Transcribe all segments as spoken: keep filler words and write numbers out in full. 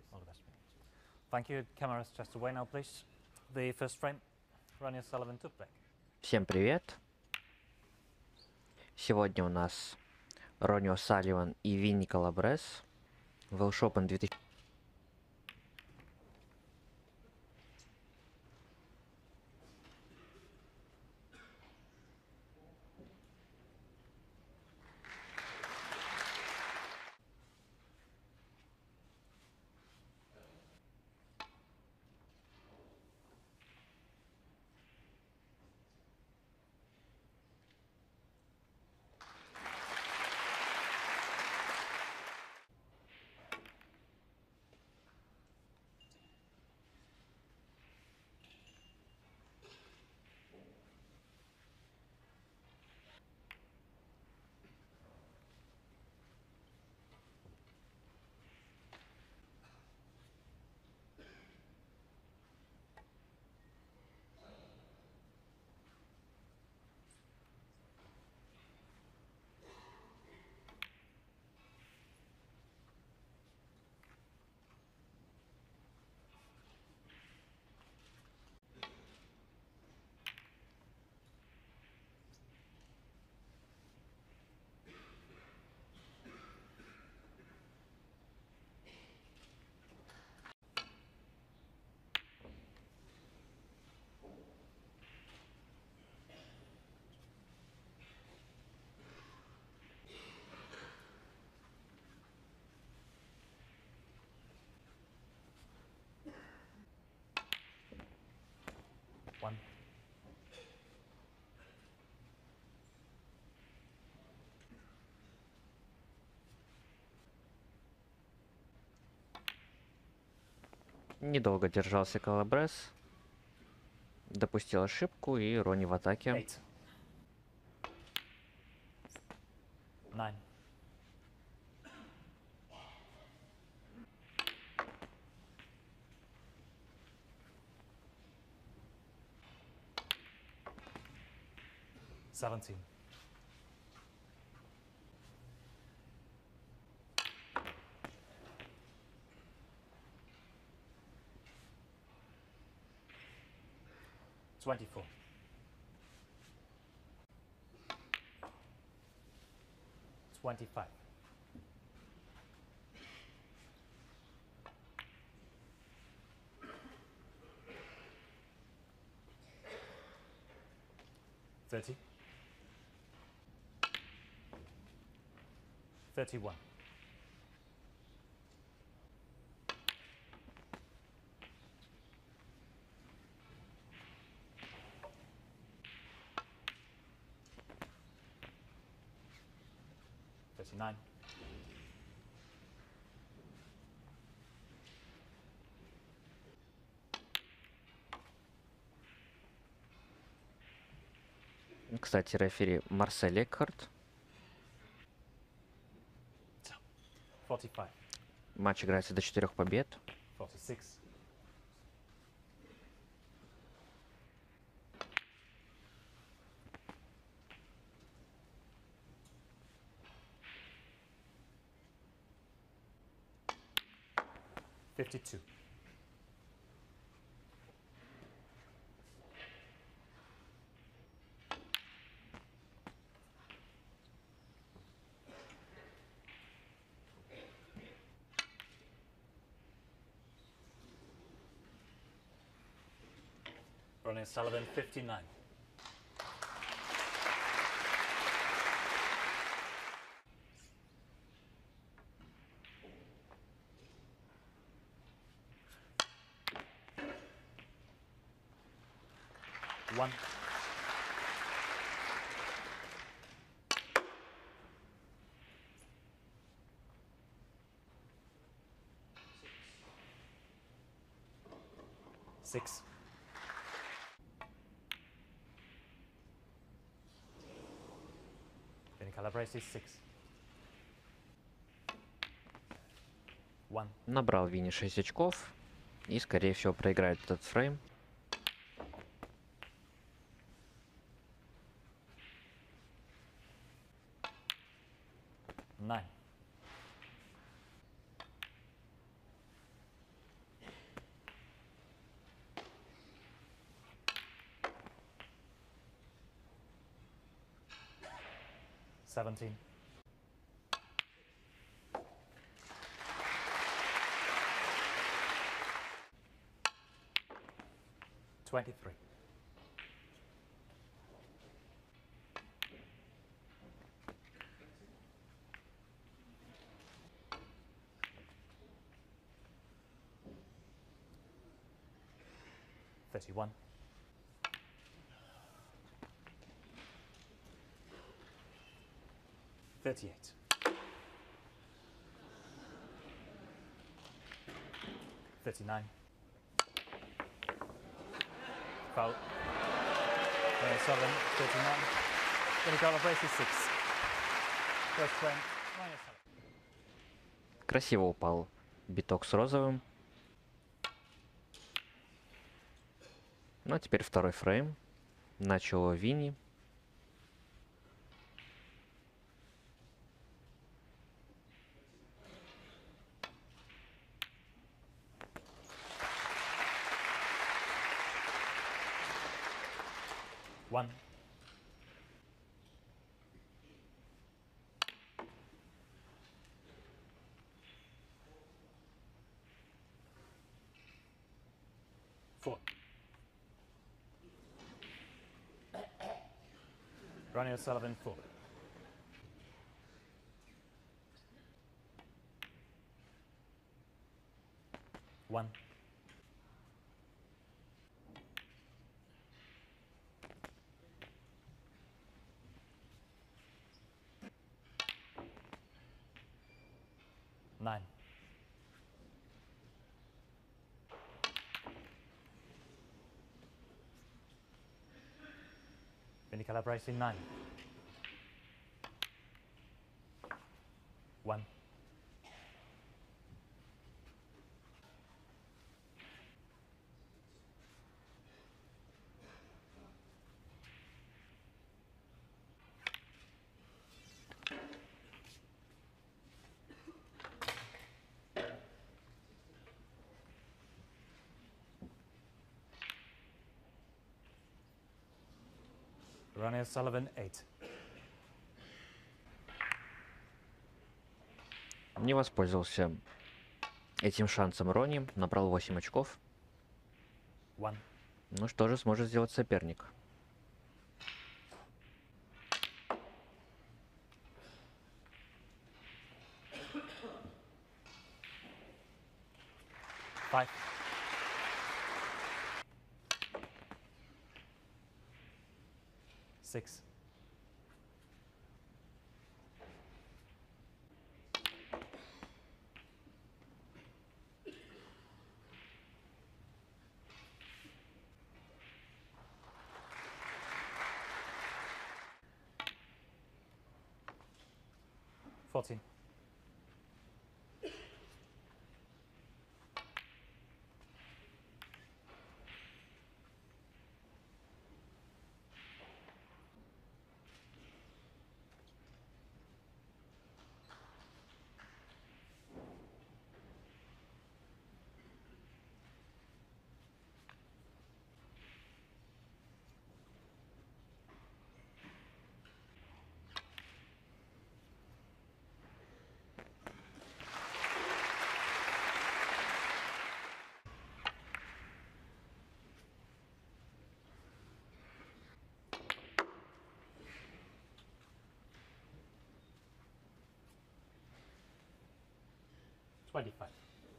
All the best. Thank you. Cameras just away now, please. The first frame, Ronnie Sullivan took back. Всем привет! Сегодня у нас Ронни Салливан и Винни Калабрес. Welsh Open две тысячи... One. Недолго держался Калабрес. Допустил ошибку, и Ронни в атаке. Eight. Nine. Seventeen. Twenty-four. Twenty-five. Thirty. Thirty-one. Thirty-nine. Кстати, рефери Марсель Экхарт. Forty-five. Матч играется до четырех побед. Forty-six. Fifty-two. Ronnie Sullivan, fifty-nine. One. Six. Vinny Calabrese, six. One. Набрал Винни шесть очков. И, скорее всего, проиграет этот фрейм. Nine. seventeen. twenty-three. thirty-one. thirty-eight. thirty-nine. Foul. Uh, Sullivan, thirty-nine. Then he got a brace six. First frame, minus seven. Красиво упал биток с розовым. Ну а теперь второй фрейм. Начало Винни. One. Four. Ronnie Sullivan, four. One. Nine. Vinny Calabresi, nine. One. Ronnie Sullivan, eight. Не воспользовался этим шансом Ронни. Набрал восемь очков. One. Ну что же сможет сделать соперник? Five. Six. Fourteen. Twenty-five.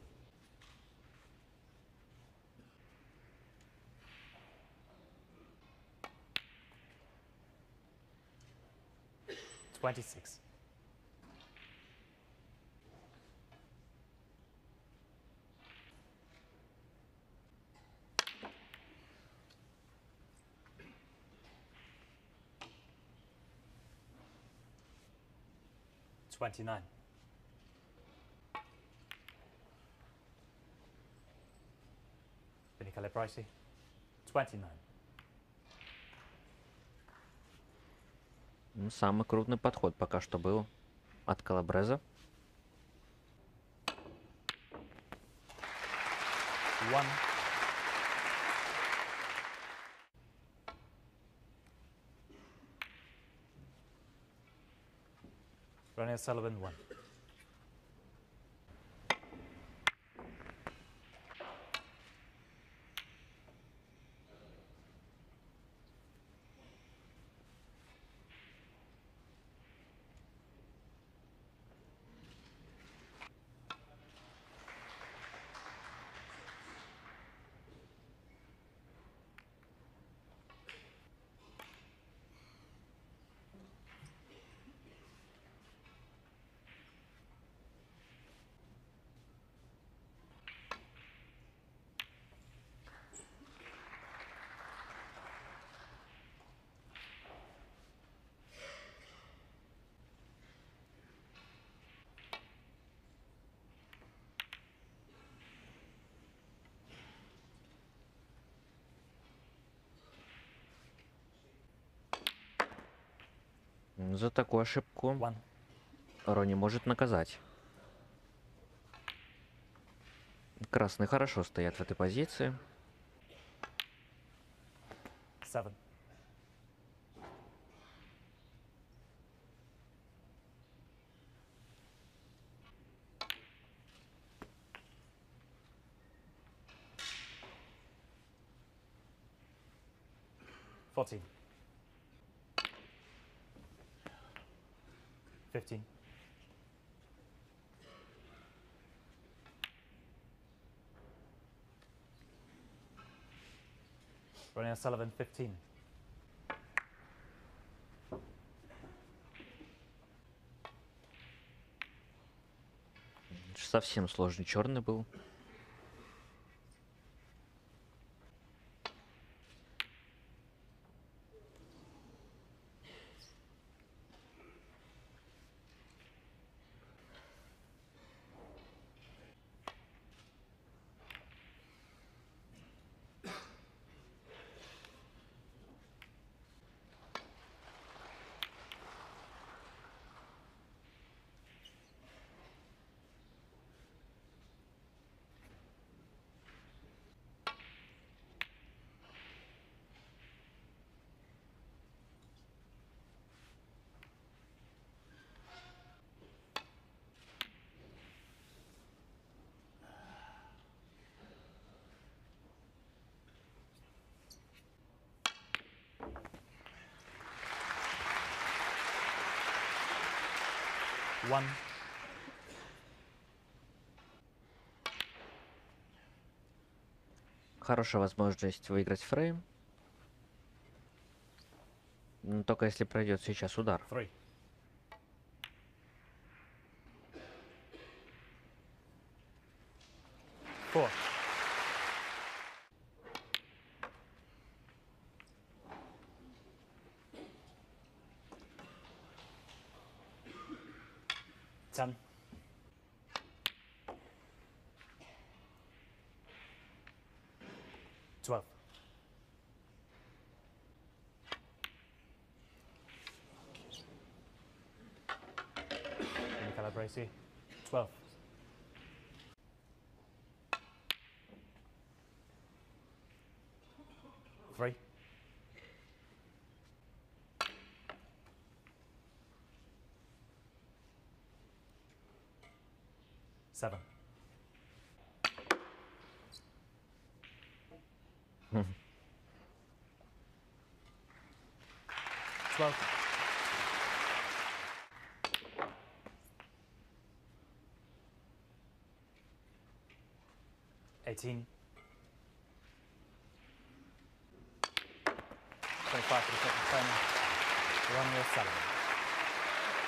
Twenty-six. Twenty-nine. Vinny Calabresi, twenty-nine. Ну, самый крупный подход пока что был от Калабреза. One. Ronnie Sullivan, one. За такую ошибку One. Ронни может наказать. Красные хорошо стоят в этой позиции. Seven. Fourteen. Fifteen. Ronnie Sullivan, fifteen. Совсем сложный черный был. One. Хорошая возможность выиграть фрейм. Но только если пройдет сейчас удар. Three. Four. Ten. Twelve. Calabresi. Twelve. Three. Seven. Twelve. Eighteen. Twenty-five for the second frame. Ronnie Sullivan.